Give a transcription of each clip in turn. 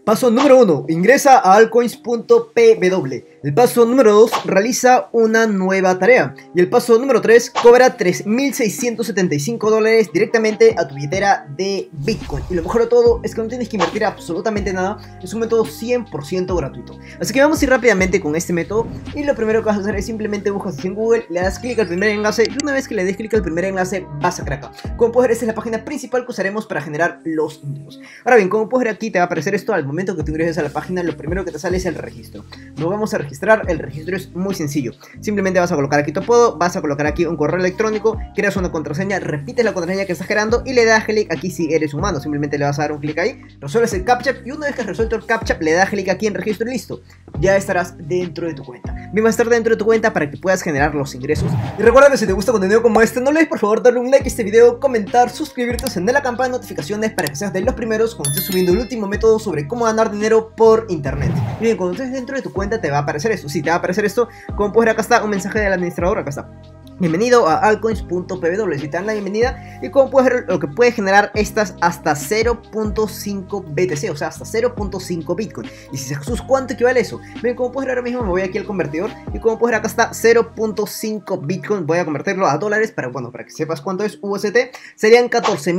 Paso número 1. Ingresa a altcoins.pw. El paso número 2. Realiza una nueva tarea. Y el paso número 3. Cobra $3.675 directamente a tu billetera de Bitcoin. Y lo mejor de todo es que no tienes que invertir absolutamente nada. Es un método 100% gratuito. Así que vamos a ir rápidamente con este método. Y lo primero que vas a hacer es simplemente buscas en Google, le das clic al primer enlace. Y una vez que le des clic al primer enlace, vas a crear acá. Como puedes ver, esta es la página principal que usaremos para generar los ingresos. Ahora bien, como puedes ver aquí, te va a aparecer esto al momento que tú ingreses a la página. Lo primero que te sale es el registro. Nos vamos a registrar. El registro es muy sencillo. Simplemente vas a colocar aquí tu apodo, vas a colocar aquí un correo electrónico, creas una contraseña, repites la contraseña que estás generando y le das clic aquí si eres humano. Simplemente le vas a dar un clic ahí, resuelves el captcha y una vez que has resuelto el captcha, le das clic aquí en registro y listo. Ya estarás dentro de tu cuenta. Bien, vas a estar dentro de tu cuenta para que puedas generar los ingresos. Y recuerda que si te gusta contenido como este, no olvides por favor darle un like a este video, comentar, suscribirte, encender la campana de notificaciones para que seas de los primeros cuando estés subiendo el último método sobre cómo ganar dinero por internet. Bien, cuando estés dentro de tu cuenta te va a aparecer esto. Sí, te va a aparecer esto. Como puedes ver, acá está un mensaje del administrador, acá está. Bienvenido a altcoins.pw, si te dan la bienvenida. Y como puedes ver, lo que puede generar estas hasta 0.5 BTC, o sea, hasta 0.5 Bitcoin. Y si Jesús, ¿cuánto equivale eso? Bien, como puedes ver ahora mismo me voy aquí al convertidor. Y como puedes ver acá está 0.5 Bitcoin. Voy a convertirlo a dólares para, bueno, para que sepas cuánto es UST. Serían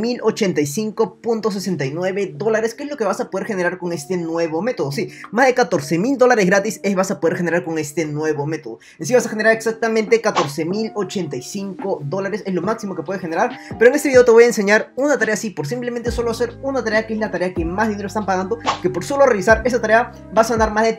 14.085.69 dólares, que es lo que vas a poder generar con este nuevo método. Sí, más de 14.000 gratis vas a poder generar con este nuevo método. En sí vas a generar exactamente 14.085 $85 es lo máximo que puedes generar. Pero en este video te voy a enseñar una tarea así, por simplemente solo hacer una tarea, que es la tarea que más dinero están pagando, que por solo realizar esa tarea vas a ganar más de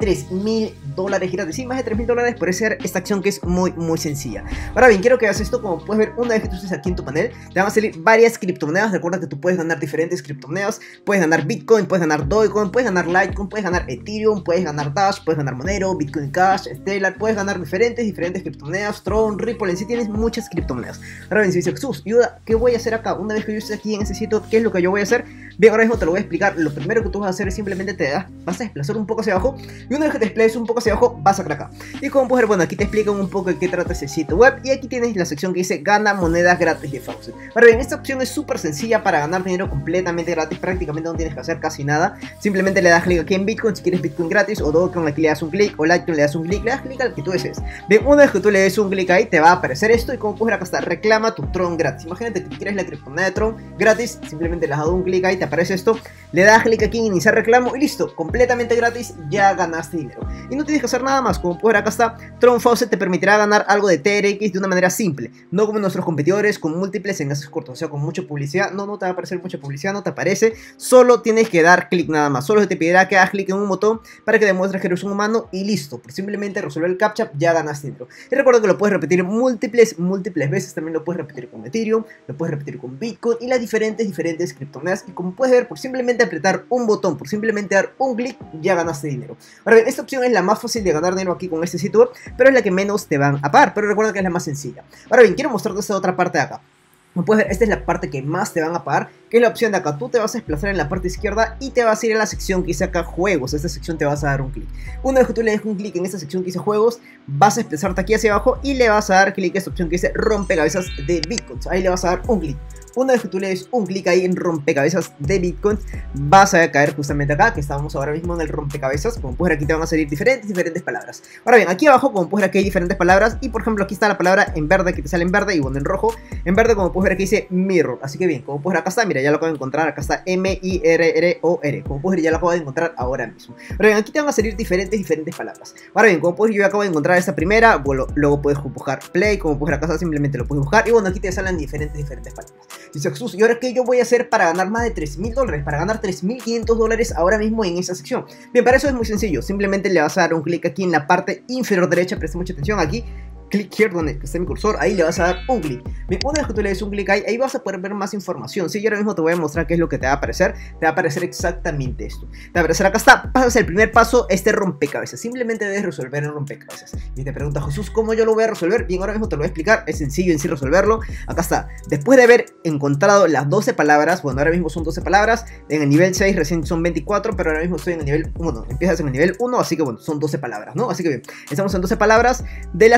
$3.000 gratis. Sí, más de $3.000 por hacer esta acción que es muy sencilla. Ahora bien, quiero que veas esto. Como puedes ver, una vez que tú estés aquí en tu panel, te van a salir varias criptomonedas. Recuerda que tú puedes ganar diferentes criptomonedas. Puedes ganar Bitcoin, puedes ganar Dogecoin, puedes ganar Litecoin, puedes ganar Ethereum, puedes ganar Dash, puedes ganar Monero, Bitcoin Cash, Stellar. Puedes ganar diferentes criptomonedas, Tron, Ripple. En sí tienes muchas criptomonedas. Ahora bien, si dice Jesús, ¿qué voy a hacer acá? Una vez que yo esté aquí en ese sitio, ¿qué es lo que yo voy a hacer? Bien, ahora mismo te lo voy a explicar. Lo primero que tú vas a hacer es simplemente vas a desplazar un poco hacia abajo. Y una vez que te desplaces un poco hacia abajo, vas a crear acá. Y como puedes ver, bueno, aquí te explican un poco de qué trata ese sitio web. Y aquí tienes la sección que dice gana monedas gratis de Faucet. Ahora bien, esta opción es súper sencilla para ganar dinero completamente gratis. Prácticamente no tienes que hacer casi nada. Simplemente le das clic aquí en Bitcoin si quieres Bitcoin gratis, o Dogecoin, aquí le das un clic, o Litecoin le das un clic, le das clic al que tú desees. Bien, una vez que tú le des un clic ahí, te va a aparecer esto. Y como puedes ver acá está, reclama tu Tron gratis. Imagínate que quieres la criptomoneda de Tron gratis, simplemente le has dado un clic ahí, te aparece esto, le das clic aquí en iniciar reclamo y listo, completamente gratis, ya ganaste dinero. Y no tienes que hacer nada más. Como puedes ver acá está, Tron Faucet te permitirá ganar algo de TRX de una manera simple, no como nuestros competidores con múltiples enlaces cortos, o sea, con mucha publicidad. No te va a aparecer mucha publicidad, no te aparece, solo tienes que dar clic nada más. Solo te pedirá que hagas clic en un botón para que demuestres que eres un humano y listo, por simplemente resolver el captcha ya ganaste dinero. Y recuerda que lo puedes repetir múltiples veces. También lo puedes repetir con Ethereum, lo puedes repetir con Bitcoin y las diferentes criptomonedas. Y como puedes ver, por simplemente apretar un botón, por simplemente dar un clic, ya ganaste dinero. Ahora bien, esta opción es la más fácil de ganar dinero aquí con este sitio web, pero es la que menos te van a pagar. Pero recuerda que es la más sencilla. Ahora bien, quiero mostrarte esta otra parte de acá. Como puedes ver, esta es la parte que más te van a pagar, que es la opción de acá. Tú te vas a desplazar en la parte izquierda y te vas a ir a la sección que dice acá juegos. A esta sección te vas a dar un clic. Una vez que tú le des un clic en esta sección que dice juegos, vas a desplazarte aquí hacia abajo y le vas a dar clic a esta opción que dice rompecabezas de Bitcoin. Ahí le vas a dar un clic. Una vez que tú le des un clic ahí en rompecabezas de Bitcoin, vas a caer justamente acá, que estamos ahora mismo en el rompecabezas. Como puedes ver, aquí te van a salir diferentes palabras. Ahora bien, aquí abajo, como puedes ver, aquí hay diferentes palabras. Y por ejemplo, aquí está la palabra en verde, que te sale en verde, y bueno, en rojo. En verde, como puedes ver, aquí dice mirror. Así que bien, como puedes ver, acá está, mira, ya lo acabo de encontrar. Acá está M-I-R-R-O-R. Como puedes ver, ya lo acabo de encontrar ahora mismo. Ahora bien, aquí te van a salir diferentes palabras. Ahora bien, como puedes ver, yo acabo de encontrar esta primera. Bueno, luego puedes buscar play. Como puedes ver, acá está, simplemente lo puedes buscar. Y bueno, aquí te salen diferentes palabras. Dice Jesús, ¿y ahora qué yo voy a hacer para ganar más de $3.000? Para ganar $3.500 ahora mismo en esa sección. Bien, para eso es muy sencillo. Simplemente le vas a dar un clic aquí en la parte inferior derecha. Presta mucha atención aquí. Click here donde está mi cursor, ahí le vas a dar un clic. Bien, una vez que tú le des un clic ahí vas a poder ver más información. Sí, yo ahora mismo te voy a mostrar qué es lo que te va a aparecer. Te va a aparecer exactamente esto. Te va a aparecer acá está, pasas el primer paso, este rompecabezas. Simplemente debes resolver el rompecabezas. Y te pregunta Jesús, ¿cómo yo lo voy a resolver? Bien, ahora mismo te lo voy a explicar. Es sencillo en sí resolverlo. Acá está. Después de haber encontrado las 12 palabras, bueno, ahora mismo son 12 palabras. En el nivel 6 recién son 24, pero ahora mismo estoy en el nivel 1. Empiezas en el nivel 1, así que bueno, son 12 palabras, ¿no? Así que bien, estamos en 12 palabras de la semilla en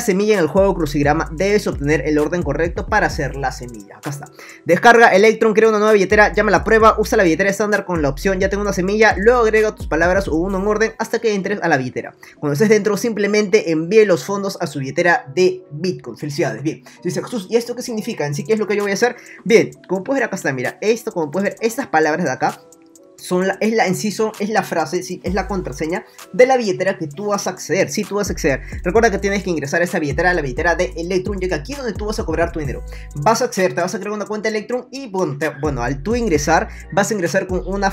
el juego Crucigrama debes obtener el orden correcto para hacer la semilla. Acá está. Descarga Electrum, crea una nueva billetera, llama a la prueba, usa la billetera estándar con la opción ya tengo una semilla, luego agrega tus palabras o uno en orden hasta que entres a la billetera. Cuando estés dentro, simplemente envíe los fondos a su billetera de Bitcoin. Felicidades. Bien, dice Jesús, ¿y esto qué significa? ¿En sí qué es lo que yo voy a hacer? Bien, como puedes ver acá está, mira, esto como puedes ver, estas palabras de acá es la frase, sí, es la contraseña de la billetera que tú vas a acceder. Sí, tú vas a acceder. Recuerda que tienes que ingresar a esa billetera, a la billetera de Electrum, ya que aquí es donde tú vas a cobrar tu dinero. Vas a acceder, te vas a crear una cuenta Electrum y bueno, al tú ingresar, vas a ingresar con una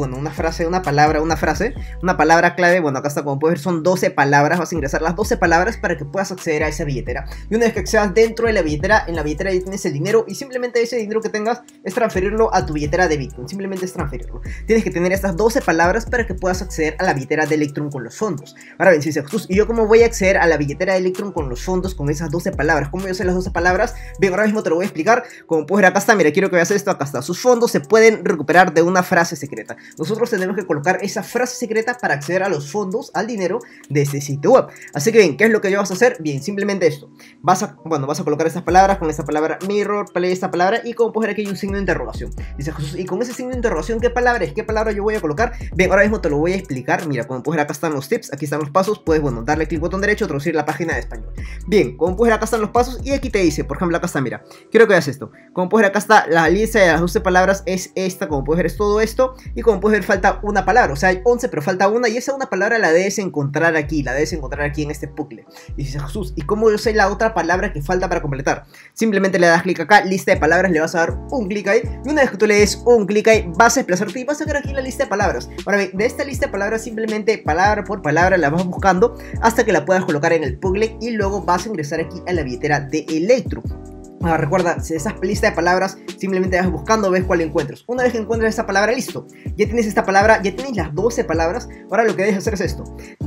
palabra clave. Bueno, acá está, como puedes ver, son 12 palabras. Vas a ingresar las 12 palabras para que puedas acceder a esa billetera. Y una vez que accedas dentro de la billetera, en la billetera ya tienes el dinero y simplemente ese dinero que tengas es transferirlo a tu billetera de Bitcoin. Simplemente es transferirlo. Tienes que tener estas 12 palabras para que puedas acceder a la billetera de Electrum con los fondos. Ahora bien, si dice Jesús, ¿y yo cómo voy a acceder a la billetera de Electrum con los fondos con esas 12 palabras? ¿Cómo yo sé las 12 palabras? Bien, ahora mismo te lo voy a explicar. Como puedes ver, acá está, mira, quiero que veas esto, acá está. Sus fondos se pueden recuperar de una frase secreta. Nosotros tenemos que colocar esa frase secreta para acceder a los fondos, al dinero de ese sitio web. Así que bien, ¿qué es lo que yo vas a hacer? Bien, simplemente esto. Vas a colocar estas palabras con esta palabra mirror, play esta palabra y como puedes ver aquí hay un signo de interrogación. Dice Jesús, y con ese signo de interrogación, ¿qué palabra es? ¿Qué palabra yo voy a colocar? Bien, ahora mismo te lo voy a explicar. Mira, como puedes ver, acá están los tips, aquí están los pasos. Puedes, darle clic botón derecho, traducir la página de español. Bien, como puedes ver, acá están los pasos y aquí te dice, por ejemplo, acá está, mira, quiero que veas esto. Como puedes ver, acá está la lista de las 12 palabras, es esta, como puedes ver, es todo esto. Y como puedes ver, falta una palabra, o sea, hay 11, pero falta una. Y esa una palabra la debes encontrar aquí, en este puzzle. Y dice Jesús, ¿y cómo yo sé la otra palabra que falta para completar? Simplemente le das clic acá, lista de palabras, le vas a dar un clic ahí. Y una vez que tú le des un clic ahí, vas a desplazarte y vas a sacar aquí la lista de palabras. Ahora bien, de esta lista de palabras simplemente palabra por palabra la vas buscando hasta que la puedas colocar en el puzzle y luego vas a ingresar aquí a la billetera de Electrum. Recuerda, esa lista de palabras simplemente vas buscando, ves cuál encuentras. Una vez que encuentras esta palabra, listo. Ya tienes esta palabra, ya tienes las 12 palabras. Ahora lo que debes hacer es esto.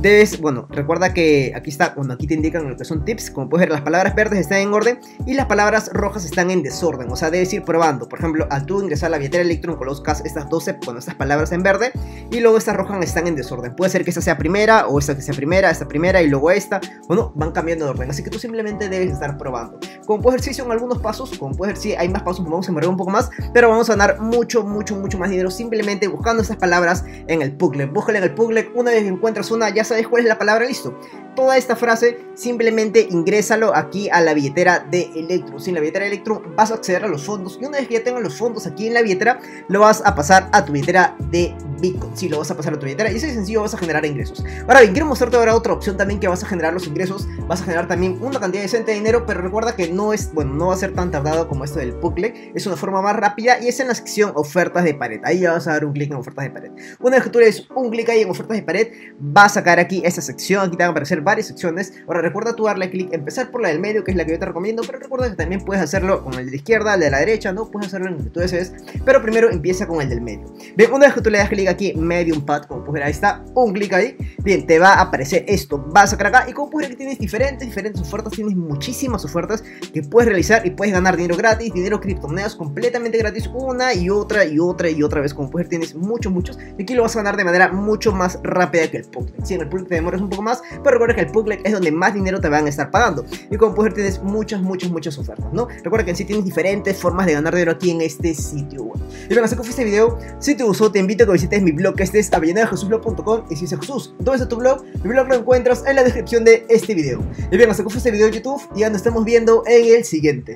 Recuerda que aquí está, aquí te indican lo que son tips. Como puedes ver, las palabras verdes están en orden y las palabras rojas están en desorden. O sea, debes ir probando. Por ejemplo, al tú ingresar a la billetera Electrum, colocas estas 12, estas palabras en verde y luego estas rojas están en desorden. Puede ser que esta sea primera o esta que sea primera, esta primera y luego esta. Van cambiando de orden. Así que tú simplemente debes estar probando. Como puedes ver, sí son algunos pasos, como puedes ver, sí hay más pasos, vamos a demorar un poco más, pero vamos a ganar mucho más dinero simplemente buscando estas palabras en el puzzle. Búscala en el puzzle, una vez que encuentras una, ya sabes cuál es la palabra, listo. Toda esta frase simplemente ingrésalo aquí a la billetera de Electrum. Sin la billetera de Electrum vas a acceder a los fondos y una vez que ya tengas los fondos aquí en la billetera, lo vas a pasar a tu billetera de Bitcoin. Sí, lo vas a pasar a tu billetera y así de sencillo vas a generar ingresos. Ahora bien, quiero mostrarte ahora otra opción también que vas a generar los ingresos. Vas a generar también una cantidad decente de dinero, pero recuerda que no va a ser tan tardado como esto del puzzle. Es una forma más rápida y es en la sección ofertas de pared. Ahí ya vas a dar un clic en ofertas de pared. Una vez que tú le des un clic ahí en ofertas de pared, vas a sacar aquí esta sección. Aquí te van a aparecer varias secciones. Ahora recuerda tú darle clic, empezar por la del medio, que es la que yo te recomiendo, pero recuerda que también puedes hacerlo con el de la izquierda, el de la derecha, ¿no? Puedes hacerlo en el que tú desees, pero primero empieza con el del medio. Bien, una vez que tú le das clic aquí, Medium Pad, como puedes ver, ahí está, un clic ahí, bien, te va a aparecer esto, vas a sacar acá, y como puedes ver que tienes diferentes ofertas, tienes muchísimas ofertas que puedes realizar y puedes ganar dinero gratis, dinero criptomonedas completamente gratis, una y otra vez, como puedes ver tienes muchos, y aquí lo vas a ganar de manera mucho más rápida que el puzzle. Sí, en el puzzle te demoras un poco más, pero recuerda que el puzzle es donde más dinero te van a estar pagando, y como puedes ver tienes muchas ofertas, ¿no? Recuerda que en sí tienes diferentes formas de ganar dinero aquí en este sitio web. Y bueno, así que fue este video. Si te gustó, te invito a que visites mi blog, que este es avellanedajesusblog.com, y si dices Jesús, ¿dónde está tu blog? Mi blog lo encuentras en la descripción de este video. Y bien, así que fue este video de YouTube, y ya nos estamos viendo en el siguiente.